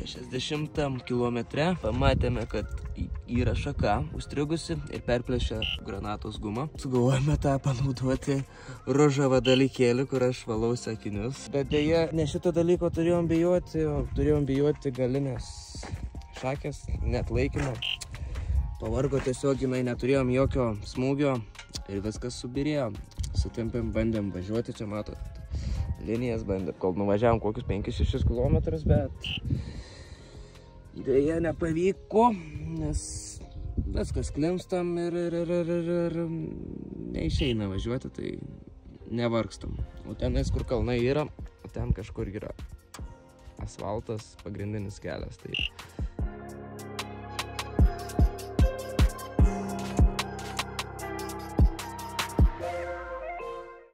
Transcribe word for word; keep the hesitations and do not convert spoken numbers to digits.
šešiasdešimtam kilometre pamatėme, kad yra šaka užstrigusi ir perplėšė granatos gumą. Sugalvojame tą panaudoti ružavą dalykėlį, kur aš valausi akinius. Bet dėja, ne šito dalyko turėjom bijoti, o turėjom bijoti galinės šakės, net laikino. Pavargo tiesiog, jinai neturėjom jokio smūgio ir viskas subirėjo. Sutempėm, bandėm važiuoti, čia matot, linijas bandėm, kol nuvažiavom kokius penkis šešis kilometrus, bet dėja nepavyko, nes viskas klimstam ir, ir, ir, ir, ir, ir neišeina važiuoti, tai nevargstam. O tenais, kur kalnai yra, ten kažkur yra asfaltas, pagrindinis kelias, tai